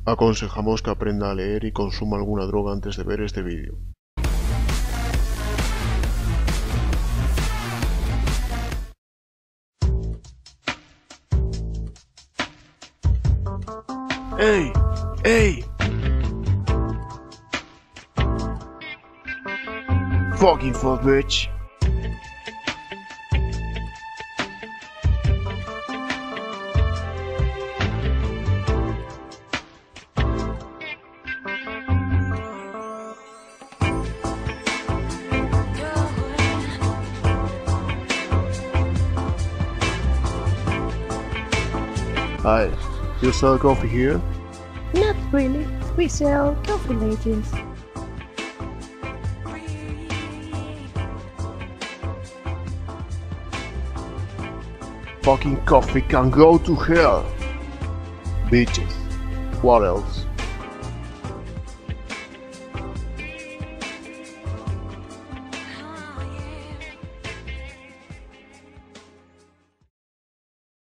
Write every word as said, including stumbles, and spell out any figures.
Aconsejamos que aprenda a leer y consuma alguna droga antes de ver este vídeo. ¡Ey! ¡Ey! Fucking fuck, bitch. Hi, you sell coffee here? Not really. We sell coffee legends. Fucking coffee can go to hell. Bitches. What else?